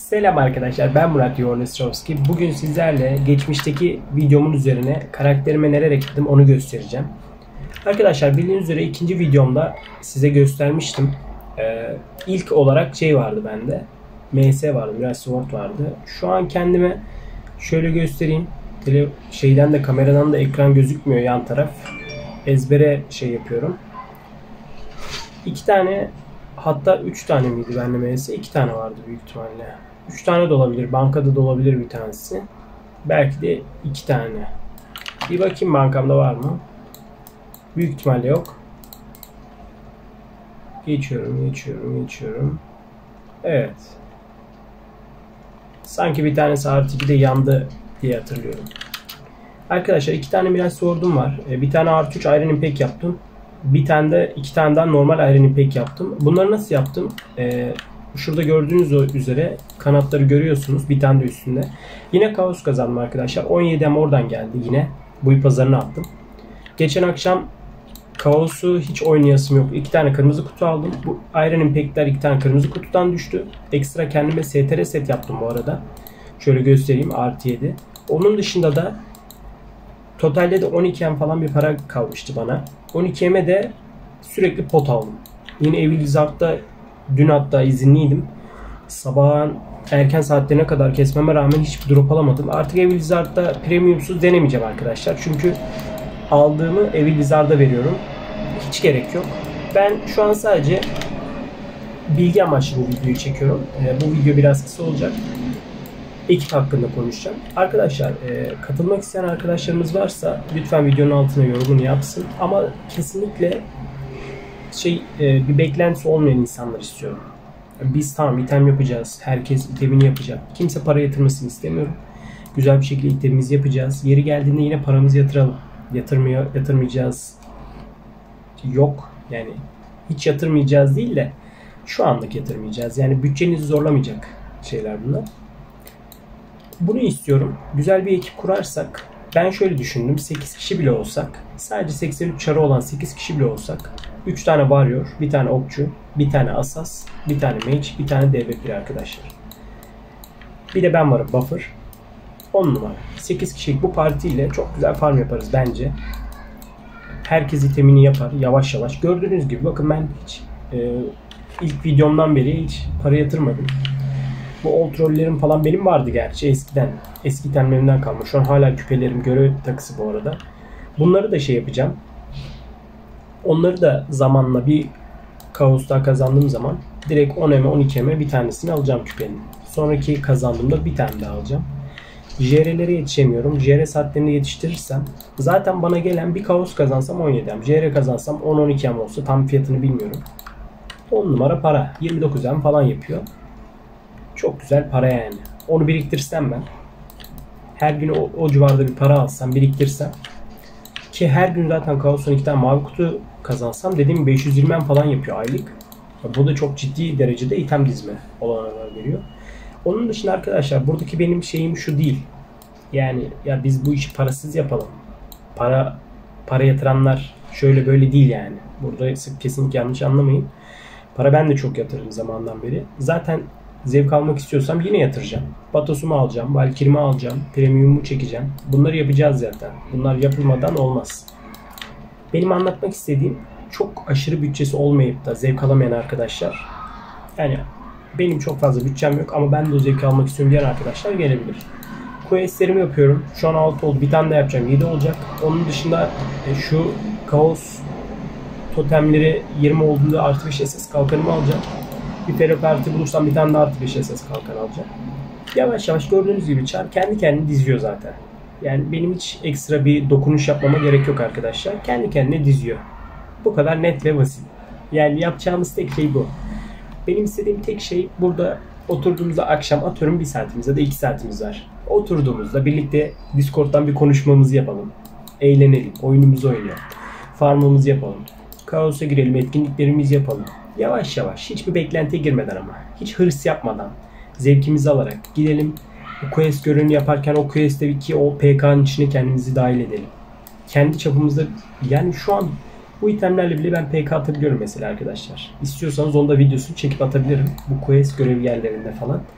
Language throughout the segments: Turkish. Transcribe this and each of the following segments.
Selam arkadaşlar, ben Murat Yoğurnesrovski. Bugün sizlerle geçmişteki videomun üzerine karakterime neler ekledim onu göstereceğim. Arkadaşlar bildiğiniz üzere ikinci videomda size göstermiştim. İlk olarak şey vardı bende. MS vardı, biraz Sword vardı. Şu an kendime şöyle göstereyim. Şeyden de kameradan da ekran gözükmüyor yan taraf. Ezbere şey yapıyorum. 2 tane, hatta 3 tane miydi bende MS? 2 tane vardı büyük ihtimalle. 3 tane de olabilir. Bankada da olabilir bir tanesi. Belki de 2 tane. Bir bakayım bankamda var mı? Büyük ihtimalle yok. Geçiyorum. Evet. Sanki bir tanesi artı 2'de yandı diye hatırlıyorum. Arkadaşlar 2 tane biraz sordum var. Bir tane artı 3 Iron Impact yaptım. Bir tane de 2 tane daha normal Iron Impact yaptım. Bunları nasıl yaptım? Şurada gördüğünüz üzere kanatları görüyorsunuz. Bir tane de üstünde. Yine kaos kazandım arkadaşlar. 17'm oradan geldi yine. Bu pazarına attım. Geçen akşam kaosu hiç oynayasım yok. 2 tane kırmızı kutu aldım. Bu Iron Impact'ler 2 tane kırmızı kutudan düştü. Ekstra kendime STR set yaptım bu arada. Şöyle göstereyim. Artı 7. Onun dışında da totalde de 12M falan bir para kalmıştı bana. 12M'e de sürekli pot aldım. Yine Evil Wizard'da dün hatta izinliydim. Sabahın erken saatlerine kadar kesmeme rağmen hiçbir drop alamadım. Artık Evil Wizard'da premiumsuz denemeyeceğim arkadaşlar. Çünkü aldığımı Evil Wizard'a veriyorum. Hiç gerek yok. Ben şu an sadece bilgi amaçlı bu videoyu çekiyorum. Bu video biraz kısa olacak. Ekip hakkında konuşacağım. Arkadaşlar katılmak isteyen arkadaşlarımız varsa lütfen videonun altına yorumunu yapsın. Ama kesinlikle bir beklentisi olmayan insanlar istiyorum. Biz tamam item yapacağız. Herkes itemini yapacak. Kimse para yatırmasını istemiyorum. Güzel bir şekilde itemimizi yapacağız. Yeri geldiğinde yine paramızı yatıralım. Yatırmayacağız. Yok. Yani hiç yatırmayacağız değil de şu anlık yatırmayacağız. Yani bütçenizi zorlamayacak şeyler bunlar. Bunu istiyorum. Güzel bir ekip kurarsak, ben şöyle düşündüm. 8 kişi bile olsak, sadece 83 çarı olan 8 kişi bile olsak, 3 tane warrior, bir tane okçu, bir tane asas, bir tane mage, bir tane DB1 arkadaşlar. Bir de ben varım, buffer. 10 numara. 8 kişilik bu partiyle çok güzel farm yaparız bence. Herkes itemini yapar yavaş yavaş. Gördüğünüz gibi bakın ben hiç ilk videomdan beri hiç para yatırmadım. Bu old trollerim falan benim vardı gerçi eskiden. Eski itemlerimden kalma. Şu an hala küpelerim, görev takısı bu arada. Bunları da şey yapacağım. Onları da zamanla bir kaosta kazandığım zaman direkt 10'eme 12'eme bir tanesini alacağım küpenin. Sonraki kazandığımda bir tane daha alacağım. JR'lere yetişemiyorum. JR saatlerini yetiştirirsem zaten bana gelen bir kaos kazansam 17'm. JR kazansam 10-12'm olsa tam fiyatını bilmiyorum. 10 numara para. 29'em falan yapıyor. Çok güzel para yani. Onu biriktirsem ben. Her gün o civarda bir para alsam, biriktirsem. Ki her gün zaten Kaos'un 2 tane mavi kutu kazansam dediğim 520 falan yapıyor aylık. Bu da çok ciddi derecede item dizme olanlar veriyor. Onun dışında arkadaşlar buradaki benim şeyim şu değil. Yani ya biz bu işi parasız yapalım. Para yatıranlar şöyle böyle değil yani. Burada kesinlikle yanlış anlamayın. Para ben de çok yatırdım zamandan beri. Zaten zevk almak istiyorsam yine yatıracağım. Patos'umu alacağım, Valkyrie'mi alacağım, Premium'u çekeceğim. Bunları yapacağız zaten. Bunlar yapılmadan olmaz. Benim anlatmak istediğim çok aşırı bütçesi olmayıp da zevk alamayan arkadaşlar. Yani benim çok fazla bütçem yok ama ben de o zevki almak istiyorum diyen arkadaşlar gelebilir. Questlerimi yapıyorum. Şu an 6 oldu. Bir tane daha yapacağım. 7 olacak. Onun dışında şu Kaos totemleri 20 olduğunda artı 5 SS kalkanımı alacağım. Bir feraparti bulursam bir tane de artı 5 SS kalkan alacağım. Yavaş yavaş gördüğünüz gibi çar kendi kendini diziyor zaten. Yani benim hiç ekstra bir dokunuş yapmama gerek yok arkadaşlar. Kendi kendine diziyor. Bu kadar net ve basit. Yani yapacağımız tek şey bu. Benim istediğim tek şey burada oturduğumuzda akşam atıyorum 1 saatimiz ya da 2 saatimiz var. Oturduğumuzda birlikte Discord'dan bir konuşmamızı yapalım. Eğlenelim. Oyunumuzu oynayalım. Farmımızı yapalım. Kaos'a girelim. Etkinliklerimizi yapalım. Yavaş yavaş. Hiçbir beklentiye girmeden ama. Hiç hırs yapmadan. Zevkimizi alarak gidelim. O quest görevini yaparken o quest'teki o PK'nın içine kendimizi dahil edelim. Kendi çapımızda yani şu an bu itemlerle bile ben PK atabiliyorum mesela arkadaşlar. İstiyorsanız onda videosunu çekip atabilirim. Bu quest görev yerlerinde falan.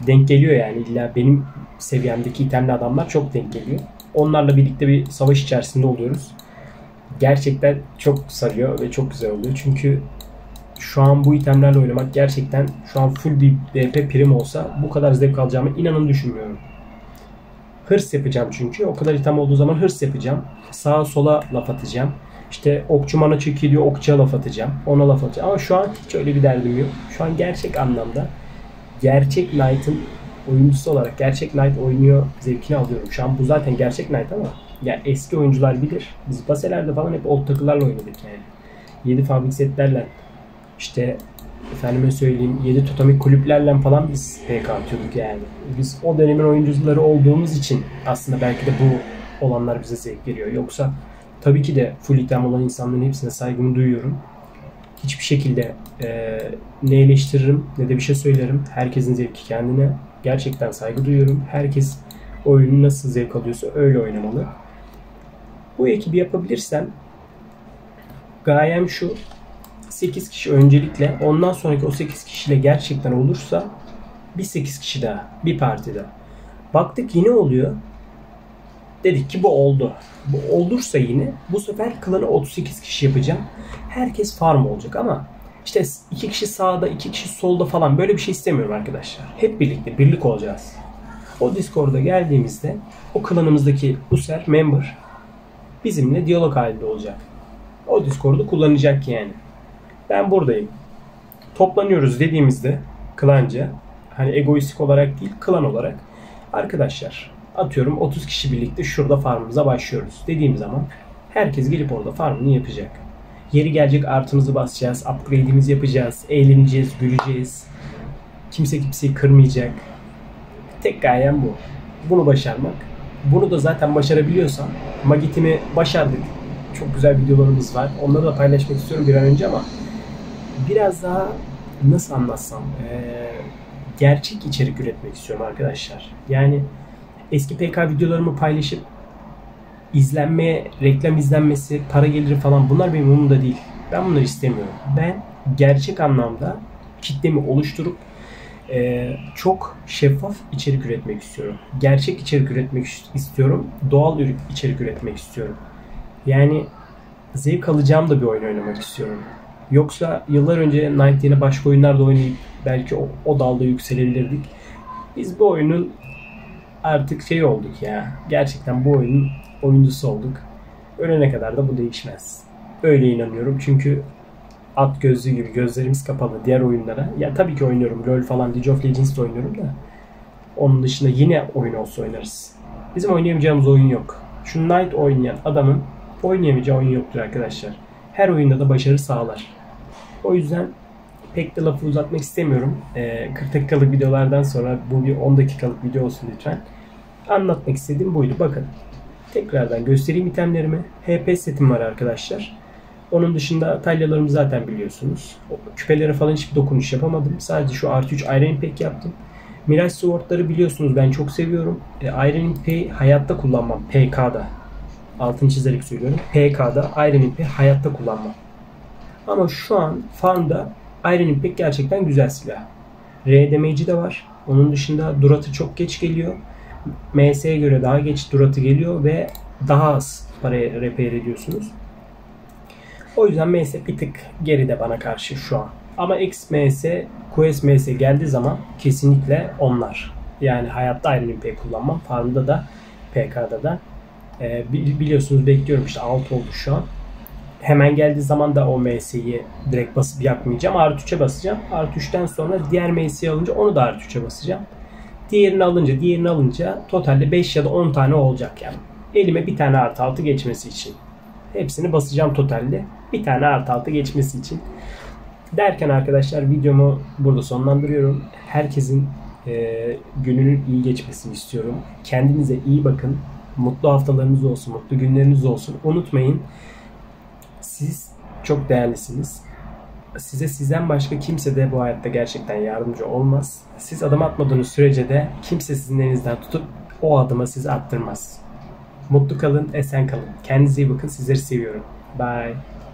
denk geliyor yani. İlla benim seviyemdeki itemli adamlar çok denk geliyor. Onlarla birlikte bir savaş içerisinde oluyoruz. Gerçekten çok sarıyor ve çok güzel oluyor. Çünkü şu an bu itemlerle oynamak gerçekten şu an full bir BP prim olsa bu kadar zevk alacağımı inanın düşünmüyorum. Hırs yapacağım çünkü. O kadar item olduğu zaman hırs yapacağım. Sağa sola laf atacağım. İşte okçu mana çekiliyor, okçuya laf atacağım. Ona laf atacağım. Ama şu an hiç öyle bir derdim yok. Şu an gerçek anlamda gerçek Knight'ın oyuncusu olarak gerçek Knight oynuyor zevkini alıyorum. Şu an bu zaten gerçek Knight ama yani eski oyuncular bilir. Biz baselerde falan hep old takılarla oynadık yani. 7 fabrik setlerle işte efendime söyleyeyim 7 totemik kulüplerle falan biz PK atıyorduk yani. Biz o dönemin oyuncuları olduğumuz için aslında belki de bu olanlar bize zevk veriyor. Yoksa tabii ki de full item olan insanların hepsine saygımı duyuyorum. Hiçbir şekilde ne eleştiririm ne de bir şey söylerim. Herkesin zevki kendine. Gerçekten saygı duyuyorum. Herkes oyunu nasıl zevk alıyorsa öyle oynamalı. Bu ekibi yapabilirsem gayem şu: 8 kişi öncelikle, ondan sonraki o 8 kişiyle gerçekten olursa bir 8 kişi daha bir partide. Baktık yine oluyor. Dedik ki bu oldu. Bu olursa yine bu sefer klanı 38 kişi yapacağım. Herkes farm olacak ama işte 2 kişi sağda 2 kişi solda falan böyle bir şey istemiyorum arkadaşlar. Hep birlikte birlik olacağız. O Discord'a geldiğimizde o klanımızdaki user member bizimle diyalog halinde olacak. O Discord'u kullanacak yani. Ben buradayım. Toplanıyoruz dediğimizde klanca, hani egoistik olarak değil klan olarak, arkadaşlar atıyorum 30 kişi birlikte şurada farmımıza başlıyoruz dediğim zaman herkes gelip orada farmını yapacak. Yeri gelecek artımızı basacağız, upgrade'imizi yapacağız, eğleneceğiz, güleceğiz. Kimse kimseyi kırmayacak. Tek gayem bu. Bunu başarmak. Bunu da zaten başarabiliyorsam, Magit'imi başardık. Çok güzel videolarımız var. Onları da paylaşmak istiyorum bir an önce ama biraz daha nasıl anlatsam gerçek içerik üretmek istiyorum arkadaşlar. Yani eski PK videolarımı paylaşıp izlenmeye, reklam izlenmesi, para geliri falan bunlar benim umurumda değil. Ben bunları istemiyorum. Ben gerçek anlamda kitlemi oluşturup çok şeffaf içerik üretmek istiyorum. Gerçek içerik üretmek istiyorum. Doğal içerik üretmek istiyorum. Yani zevk alacağım da bir oyun oynamak istiyorum. Yoksa yıllar önce Night yine başka oyunlarda oynayıp belki o dalda yükselebilirdik. Biz bu oyunun artık şey olduk ya. Gerçekten bu oyunun oyuncusu olduk. Ölene kadar da bu değişmez. Öyle inanıyorum. Çünkü at gözlüğü gibi gözlerimiz kapalı diğer oyunlara. Ya tabii ki oynuyorum. LoL falan, League of Legends'da oynuyorum da. Onun dışında yine oyun olsa oynarız. Bizim oynayamayacağımız oyun yok. Şu Night oynayan adamın oynayamayacağı oyun yoktur arkadaşlar. Her oyunda da başarı sağlar. O yüzden pek de lafı uzatmak istemiyorum. 40 dakikalık videolardan sonra bu bir 10 dakikalık video olsun lütfen. Anlatmak istediğim buydu. Bakın. Tekrardan göstereyim itemlerimi. HP setim var arkadaşlar. Onun dışında talyalarımı zaten biliyorsunuz. O küpelere falan hiçbir dokunuş yapamadım. Sadece şu artı 3 Iron Impact yaptım. Mirage Sword'ları biliyorsunuz ben çok seviyorum. Iron Impact'i hayatta kullanmam. PK'da. Altını çizerek söylüyorum. PK'da Iron Impact hayatta kullanmam. Ama şu an farmda Iron Impact gerçekten güzel silah. R damage'i de var. Onun dışında duratı çok geç geliyor. MS'ye göre daha geç duratı geliyor ve daha az paraya repair ediyorsunuz. O yüzden MS bir tık geride bana karşı şu an. Ama XMS, QSMS geldiği zaman kesinlikle onlar. Yani hayatta Iron Impact kullanmam. Farmda da PK'da da. Biliyorsunuz bekliyorum işte 6 oldu şu an. Hemen geldiği zaman da o MS'yi direkt basıp yakmayacağım. Artı 3'e basacağım. Artı 3'ten sonra diğer MS'yi alınca onu da artı 3'e basacağım. Diğerini alınca totalde 5 ya da 10 tane olacak yani. Elime bir tane artı 6 geçmesi için. Hepsini basacağım totalde. Bir tane artı 6 geçmesi için. Derken arkadaşlar videomu burada sonlandırıyorum. Herkesin gününün iyi geçmesini istiyorum. Kendinize iyi bakın. Mutlu haftalarınız olsun, mutlu günleriniz olsun. Unutmayın, siz çok değerlisiniz. Size sizden başka kimse de bu hayatta gerçekten yardımcı olmaz. Siz adım atmadığınız sürece de kimse sizin elinizden tutup o adımı size attırmaz. Mutlu kalın, esen kalın. Kendinize iyi bakın. Sizleri seviyorum. Bye.